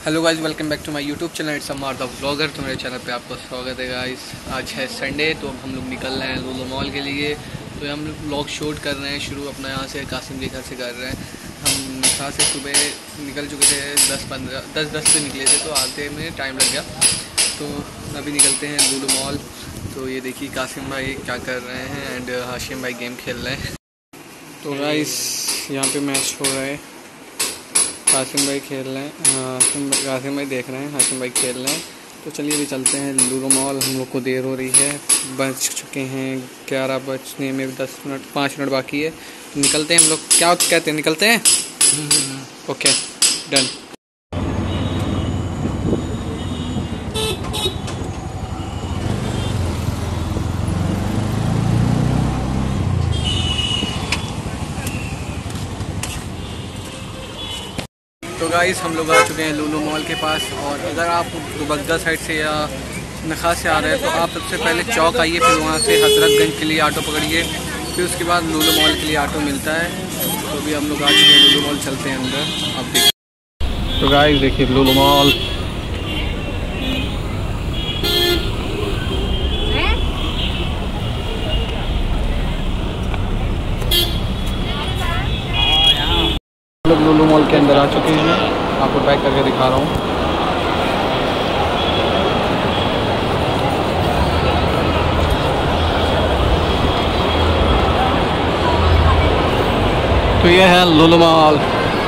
Hello guys, welcome back to my YouTube channel it's Amar the vlogger. तो मेरे channel पे आपका स्वागत है गाइस। आज है संडे, तो हम लोग निकल रहे हैं लुलु मॉल के लिए। तो हम लोग व्लॉग शूट कर रहे हैं शुरू अपना यहाँ से कासिम के घर से कर रहे हैं। हम यहाँ से सुबह निकल चुके थे 10 से निकले थे, तो आते में टाइम लग गया। तो अभी निकलते हैं लुलु मॉल। तो ये देखिए कासिम भाई क्या कर रहे हैं एंड हाशिम भाई गेम खेल रहे हैं। तो गाइस यहाँ पे मैच हो रहा है, कासिम भाई खेल रहे हैं, कासिम भाई देख रहे हैं, हाशिम भाई खेल रहे हैं। तो चलिए अभी चलते हैं लुलु मॉल। हम लोग को देर हो रही है, बज चुके हैं 11 बजने में 5 मिनट बाकी है। तो निकलते हैं हम लोग। क्या कहते हैं, निकलते हैं? Okay done. तो गाइस हम लोग आ चुके हैं लुलु मॉल के पास। और अगर आप दुबग्गा साइड से या नखा से आ रहे हैं तो आप सबसे पहले चौक आइए, फिर वहाँ से हजरतगंज के लिए ऑटो पकड़िए, फिर उसके बाद लुलु मॉल के लिए ऑटो मिलता है। तो अभी हम लोग आ चुके हैं लुलु मॉल, चलते हैं अंदर। आप देखिए। तो गाइस देखिए लुलु मॉल। लोग लुलु मॉल के अंदर आ चुके हैं, आपको पैक करके दिखा रहा हूँ। तो ये है लुलु मॉल।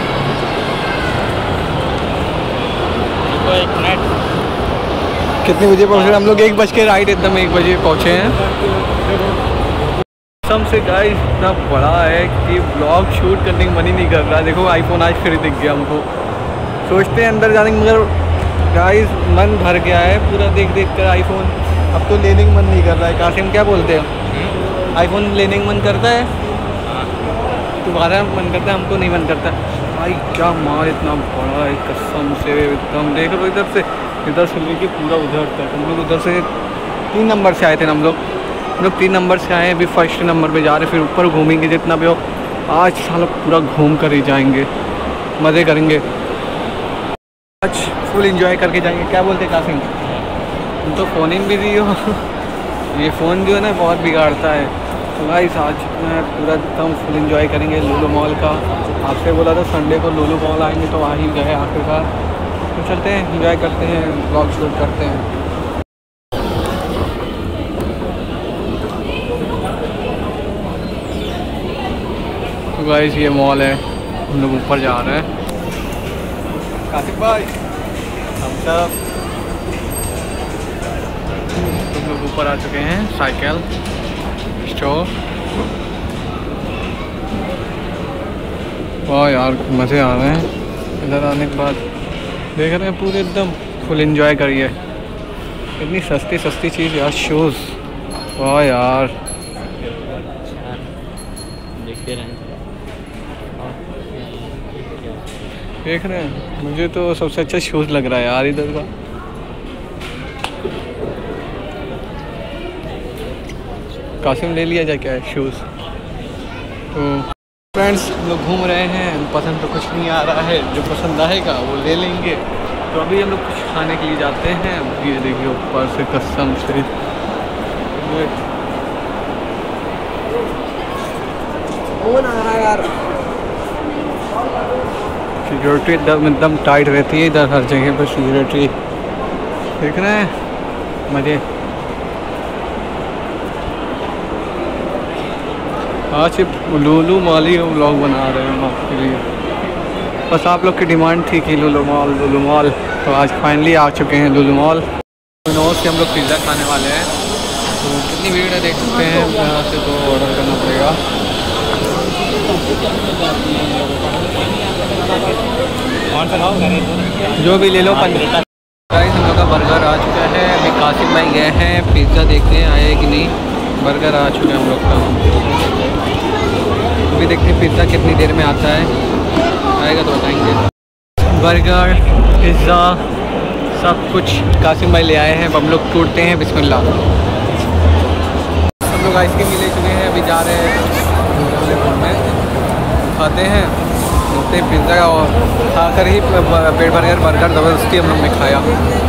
कितने बजे पहुँचे हम लोग? 1 बज के राइट, एकदम 1 बजे पहुँचे हैं। से गाइस इतना बड़ा है कि ब्लॉग शूट करने का मन ही नहीं कर रहा। देखो आईफोन आज फिर दिख गया हमको। सोचते हैं अंदर जाने मगर गाइस मन भर गया है पूरा देख कर आईफोन। अब तो लेने का मन नहीं कर रहा है। कासिम क्या बोलते हैं, आईफोन लेने का मन करता है? तुम्हारा मन करता है, हमको नहीं मन करता। भाई क्या माल इतना बड़ा है कसम से, एकदम देख लो इधर से लेके पूरा उधर तक। हम लोग उधर से 3 नंबर से आए थे। हम लोग 3 नंबर से आए हैं, अभी फर्स्ट नंबर पे जा रहे हैं, फिर ऊपर घूमेंगे जितना भी हो। आज सालों पूरा घूम कर ही जाएंगे, मज़े करेंगे आज, फुल एंजॉय करके जाएंगे। क्या बोलते हैं कासिम? तुम तो फ़ोन ही में बिजी हो। ये फ़ोन जो है ना बहुत बिगाड़ता है। तो गाइस आज मैं पूरा एकदम फुल एंजॉय करेंगे लुलु मॉल का। आपसे बोला था संडे को लुलु मॉल आएंगे, तो आ ही गए आखिरकार। तो चलते हैं, एंजॉय करते हैं, व्लॉग शूट करते हैं। तो गाइस ये मॉल है, हम लोग ऊपर जा रहे हैं। कासिम भाई हम सब लोग ऊपर आ चुके हैं। Cycle store. वाह यार मज़े आ रहे हैं। इधर आने के बाद देख रहे हैं पूरे एकदम फुल एंजॉय करिए। इतनी सस्ती चीज़ यार, शूज़। वाह यार देखते रहें। देख रहे हैं, मुझे तो सबसे अच्छा शूज़ लग रहा है यार इधर का। कासिम ले लिया जाए क्या है शूज़? तो फ्रेंड्स हम लोग घूम रहे हैं, पसंद तो कुछ नहीं आ रहा है, जो पसंद आएगा वो ले लेंगे। तो अभी हम लोग कुछ खाने के लिए जाते हैं। ये देखिए ऊपर से कसम से कौन आ रहा है यार। सिक्योरिटी एकदम टाइट रहती है इधर, हर जगह पर सिक्योरिटी। देख रहे हैं मज़े। आज सिर्फ लुलु मॉल ही व्लॉग बना रहे हैं हम आपके लिए। बस आप लोग की डिमांड थी कि लुलु मॉल। तो आज फाइनली आ चुके हैं लुलु मॉल। से हम लोग पिज़्ज़ा खाने वाले हैं। तो कितनी भीड़ है देख सकते हैं। यहाँ से तो ऑर्डर करना पड़ेगा। जो भी ले लो। गाइस हम लोग का बर्गर आ चुका है। अभी कासिम भाई गए हैं पिज़्ज़ा देखते हैं आए कि नहीं। बर्गर आ चुका है हम लोग का। अभी देखते हैं पिज़्ज़ा कितनी देर में आता है, आएगा तो बताएंगे। बर्गर पिज़्ज़ा सब कुछ कासिम भाई ले आए हैं। अब हम लोग टूटते हैं, बिस्मिल्लाह। हम लोग आइसक्रीम ले चुके हैं, अभी जा रहे हैं में खाते हैं। रास्ते पिज़्ज़ा और खाकर ही पेट भर कर बर्गर ज़बरदस्ती हम लोग ने खाया।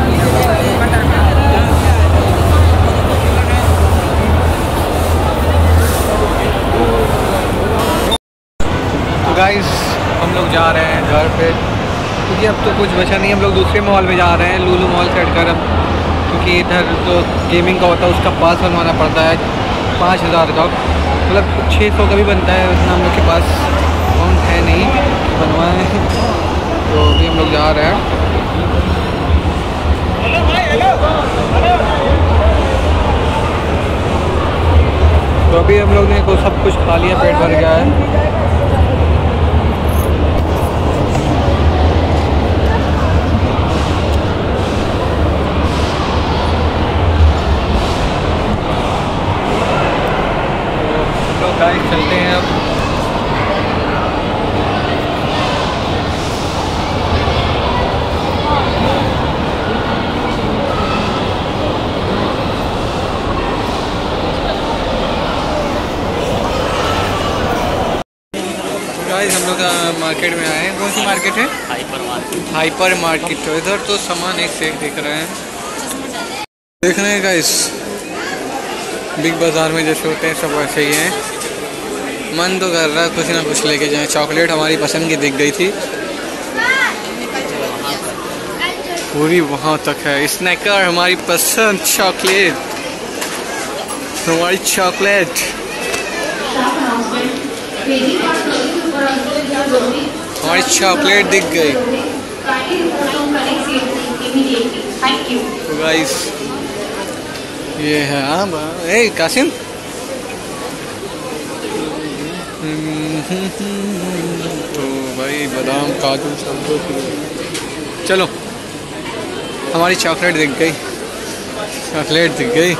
तो गाइस हम लोग जा रहे हैं घर पे, क्योंकि अब तो कुछ बचा नहीं। हम लोग दूसरे मॉल में जा रहे हैं, लूलू मॉल से हटकर अब, क्योंकि इधर तो गेमिंग का होता है उसका पास बनवाना पड़ता है 5000 का, मतलब 600 का भी बनता है, उतना हम लोग के पास अकाउंट है नहीं बनवाए। तो अभी हम लोग जा रहे हैं। तो अभी हम लोग ने तो सब कुछ खा लिया, पेट भर गया है। गाइस चलते हैं अब। गाइस हम लोग मार्केट में आए हैं। कौन सी मार्केट है? Hyper market. तो इधर तो सामान एक से एक दिख रहे हैं। देख रहे हैं गाइस, बिग बाज़ार में जैसे होते हैं सब वैसे ही हैं। मन तो कर रहा है कुछ ना कुछ लेके जाएं। चॉकलेट हमारी पसंद की दिख गई थी, पूरी वहाँ तक है। स्नैकर हमारी पसंद, चॉकलेट हमारी चॉकलेट, हमारी चॉकलेट दिख गई। तो गाइस ये है। हाँ ए कासिम, तो भाई बादाम काजू सब तो चलो, हमारी चॉकलेट दिख गई, चॉकलेट दिख गई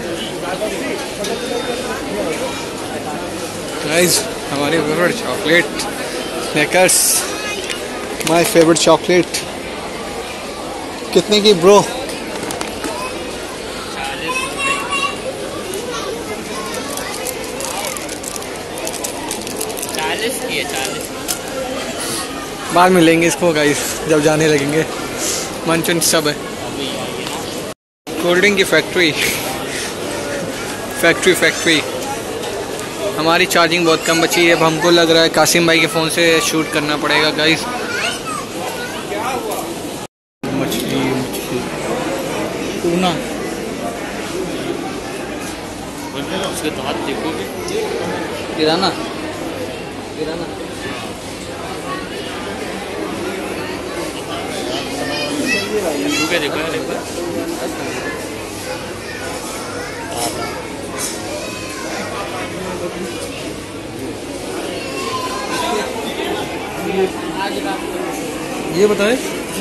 गाइस। हमारी favourite chocolate Snickers, my favourite chocolate. कितने की ब्रो? 40 की है, 40। बाद में लेंगे इसको गाइस जब जाने लगेंगे। मंचन सब है। कोल्ड ड्रिंक की फैक्ट्री फैक्ट्री। हमारी चार्जिंग बहुत कम बची है। अब हमको लग रहा है कासिम भाई के फ़ोन से शूट करना पड़ेगा गाइस। मछली टूना, उसके दांत देखोगे, किराना देखो यार एक बार। ये बताए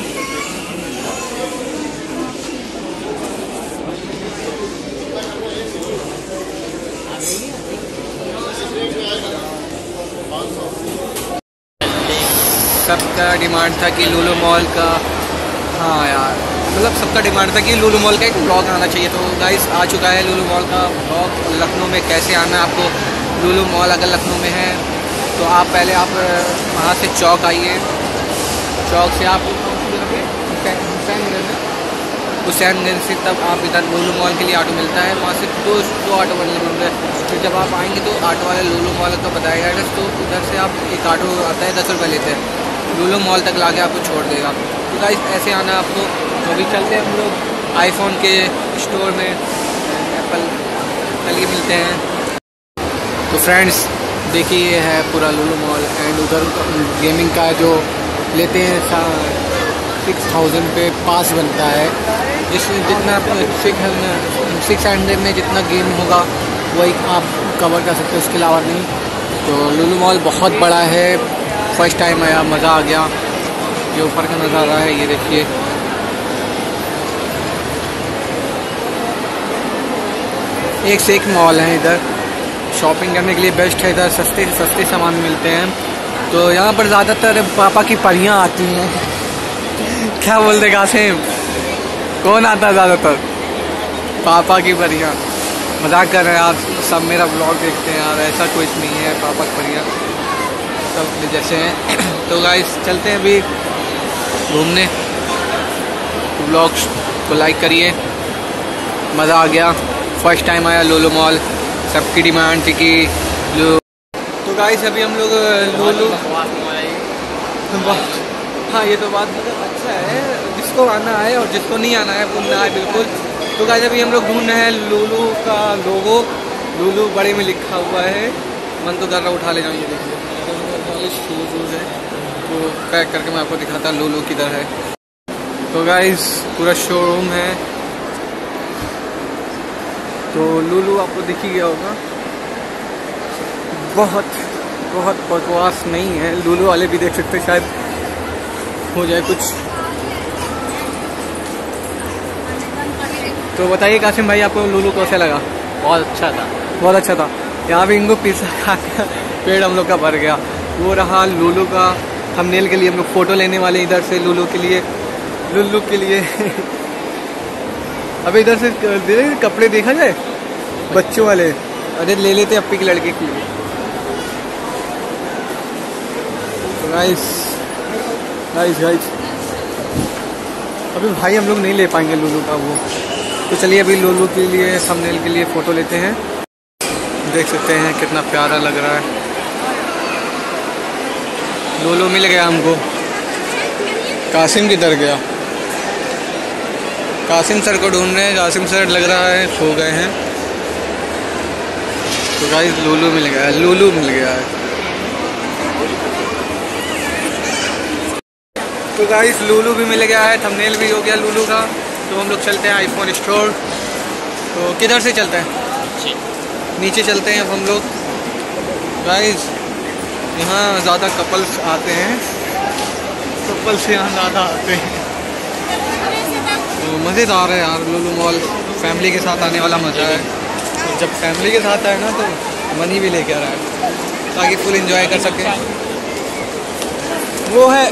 सबका डिमांड था कि लूलू मॉल का, हाँ यार मतलब सबका डिमांड था कि लूलू मॉल का एक ब्लॉग आना चाहिए। तो गाइस आ चुका है लूलू मॉल का ब्लॉग। लखनऊ में कैसे आना है आपको, लूलू मॉल अगर लखनऊ में है तो आप पहले आप वहाँ से चौक आइए, चौक से आप हुसैनगंज से तब आप इधर लूलू मॉल के लिए ऑटो मिलता है। वहाँ से दो ऑटो मिलते हैं। फिर जब आप आएंगे तो ऑटो वाले लूलू मॉल का बताएगा एड्रेस, तो उधर से आप एक ऑटो आता है 10 रुपये लेते हैं, लूलू मॉल तक ला के आपको छोड़ देगा। तो गाइस ऐसे आना आपको। तो अभी चलते हैं हम लोग आईफोन के स्टोर में, एप्पल चलिए मिलते हैं। तो फ्रेंड्स देखिए ये है पूरा लूलू मॉल, एंड उधर गेमिंग का जो लेते हैं 6000 पे पास बनता है, जिसमें जितना 600 में जितना गेम होगा वही आप कवर कर सकते हो, उसके अलावा नहीं। तो लूलू मॉल बहुत बड़ा है, फर्स्ट टाइम आया, मज़ा आ गया। ये ऊपर का नज़ारा है, ये देखिए। एक से एक मॉल है इधर, शॉपिंग करने के लिए बेस्ट है। इधर सस्ते से सस्ते सामान मिलते हैं। तो यहाँ पर ज़्यादातर पापा की परियाँ आती हैं। क्या बोलते कासिम, कौन आता है ज़्यादातर? पापा की परियाँ। मजाक कर रहे हैं आप सब, मेरा ब्लॉग देखते हैं यार, ऐसा कुछ नहीं है। पापा की परियाँ सब जैसे हैं। तो गाइस चलते हैं अभी घूमने। व्लॉग्स को लाइक करिए, मज़ा आ गया। फर्स्ट टाइम आया लूलू मॉल, सबकी डिमांड थी कि तो गाइस अभी हम लोग लूलू, हाँ ये तो बात मतलब अच्छा है, जिसको आना है और जिसको नहीं आना है वो ना आए बिल्कुल। तो गाइस अभी हम लोग ढूंढ रहे हैं लूलू का लोगो, लूलू बड़े में लिखा हुआ है। मन तो कर रहा उठा ले जाऊँ, ये देखिए शूज़ है, तो पैक करके मैं आपको दिखाता लूलू किधर है। तो गाइस पूरा शोरूम है, तो लूलू आपको दिख ही गया होगा। बहुत बकवास नहीं है, लूलू वाले भी देख सकते हैं, शायद हो जाए कुछ। तो बताइए कासिम भाई आपको लूलू कैसा लगा? बहुत अच्छा था, बहुत अच्छा था। यहाँ भी इनको पिज़्ज़ा खा के पेट हम लोग का भर गया। वो रहा लूलू का थंबनेल के लिए, हम लोग फ़ोटो लेने वाले इधर से लूलू के लिए, लुल्लू के लिए। अबे इधर से कपड़े देखा जाए बच्चों वाले, अरे ले लेते अपी के लड़के के लिए। गाइस अभी भाई हम लोग नहीं ले पाएंगे लूलू का वो, तो चलिए अभी लूलू के लिए थंबनेल के लिए फ़ोटो लेते हैं। देख सकते हैं कितना प्यारा लग रहा है। लूलू मिल गया हमको। कासिम किधर गया? कासिम सर को ढूंढ रहे हैं, कासिम सर लग रहा है सो गए हैं। तो गाइस लूलू मिल गया है, लूलू मिल गया है। तो गाइस लूलू भी मिल गया है, थंबनेल भी हो गया लूलू का। तो हम लोग चलते हैं आईफोन स्टोर। तो किधर से चलते हैं? नीचे चलते हैं हम लोग। गाइस यहाँ ज़्यादा कपल्स आते हैं, कपल्स यहाँ ज़्यादा आते हैं। तो मज़ेदार है यार लूलू मॉल, फैमिली के साथ आने वाला मज़ा है। और जब फैमिली के साथ आए ना तो मनी भी लेके आ रहा है, ताकि फुल एंजॉय कर सकें। वो है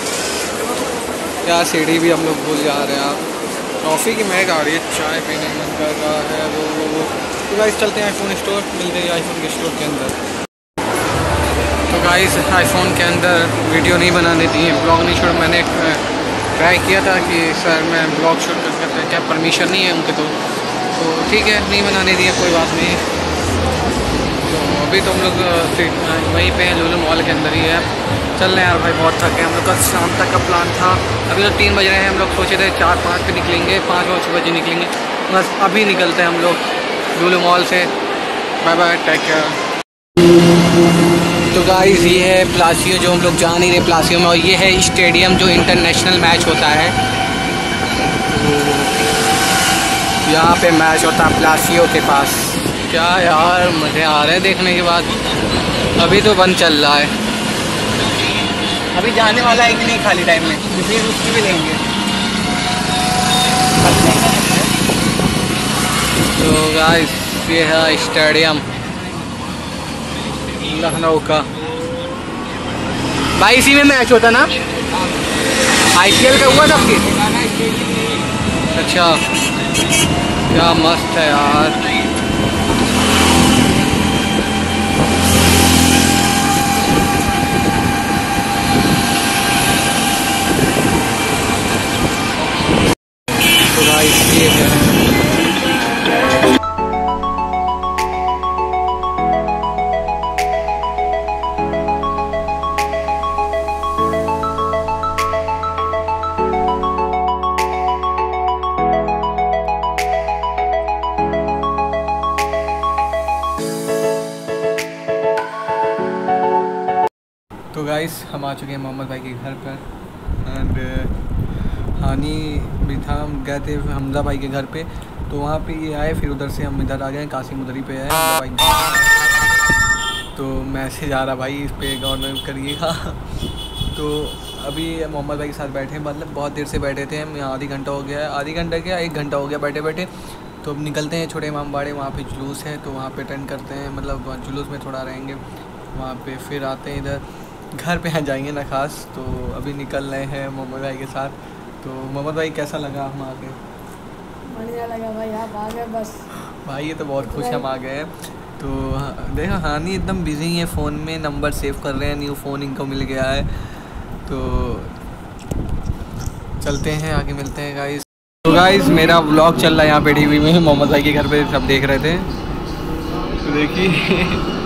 क्या सीढ़ी भी हम लोग भूल जा रहे हैं यार। कॉफ़ी की महक आ रही है, चाय पीने मन कर रहा है वो। तो गाइस चलते हैं आईफोन स्टोर, मिलते हैं आईफोन के स्टोर के अंदर। तो गाइस आईफोन के अंदर वीडियो नहीं बनाने दिए, ब्लॉग नहीं शूट। मैंने ट्राई किया था कि सर मैं ब्लॉग शूट कर सकते हैं क्या, परमिशन नहीं है उनके, तो ठीक है नहीं बनाने दिए, कोई बात नहीं। तो अभी तो हम लोग वहीं पे हैं, लूलू मॉल के अंदर ही है। चल रहे हैं यार भाई, बहुत थके हम लोग का। शाम तक का प्लान था, अभी तो 3 बज रहे हैं। हम लोग सोचे थे 4-5 पे निकलेंगे, 5 बजे निकलेंगे। बस अभी निकलते हैं हम लोग लूलू मॉल से। Bye bye, take care. तो गाइस ये है प्लासियो, जो हम लोग जा नहीं रहे प्लासियो में, और ये है स्टेडियम जो इंटरनेशनल मैच होता है। तो यहाँ पे मैच होता है प्लासियो के पास। क्या यार मज़े आ रहे हैं देखने के बाद। अभी तो बंद चल रहा है, अभी जाने वाला है कि नहीं खाली टाइम में, फिर उसकी भी लेंगे। तो गाइस ये है स्टेडियम लखनऊ का। भाई इसी में मैच होता ना, IPL का हुआ था आपकी? अच्छा, क्या मस्त है यार। तो गाइस ये है तो गाइस हम आ चुके हैं मोहम्मद भाई के घर पर, एंड हानी भी था। हम गए थे हमजा भाई के घर पे, तो वहाँ पे ये आए, फिर उधर से हम इधर आ गए। कासिम उधर ही पे है भाई। तो मैसेज आ रहा भाई इस पे गवर्नमेंट करिएगा। तो अभी मोहम्मद भाई के साथ बैठे, मतलब बहुत देर से बैठे थे हम यहाँ, आधी घंटा हो गया है, आधी घंटा क्या 1 घंटा हो गया बैठे बैठे। तो अब निकलते हैं छोटे इमाम बाड़े, वहाँ पे जुलूस है, तो वहाँ पे अटेंड करते हैं, मतलब जुलूस में थोड़ा रहेंगे वहाँ पे, फिर आते हैं इधर घर पे। यहाँ जाएंगे ना खास। तो अभी निकल रहे हैं मोहम्मद भाई के साथ। तो मोहम्मद भाई कैसा लगा हम आ गए? बढ़िया लगा भाई, आप आ गए बस। भाई ये तो बहुत खुश हम आ गए हैं। तो देखो हानी एकदम बिजी है, फ़ोन में नंबर सेव कर रहे हैं, न्यू फ़ोन इनको मिल गया है। तो चलते हैं, आगे मिलते हैं गाइस। तो गाइस मेरा व्लॉग चल रहा है यहाँ पे टीवी में, मोहम्मद भाई के घर पे सब देख रहे थे। तो देखिए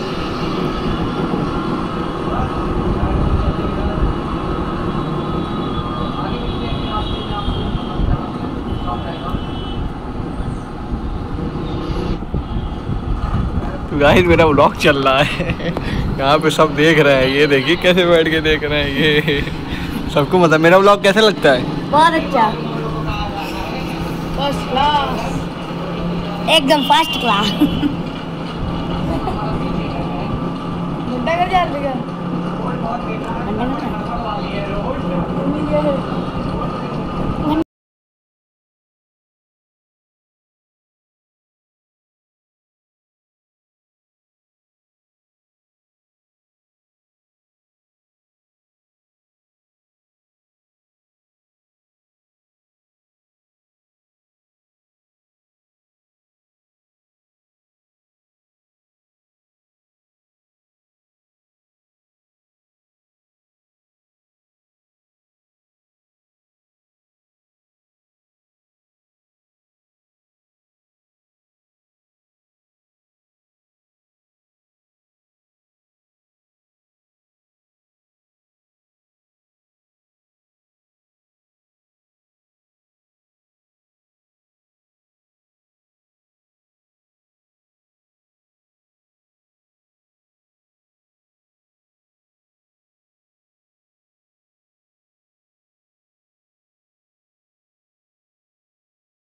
तो गाइस मेरा व्लॉग चल रहा है यहाँ पे सब देख रहे हैं। ये देखिए कैसे बैठ के देख रहे हैं ये सबको मतलब मेरा व्लॉग कैसा लगता है? बहुत अच्छा, फर्स्ट क्लास, एकदम फर्स्ट क्लास। घंटा कर यार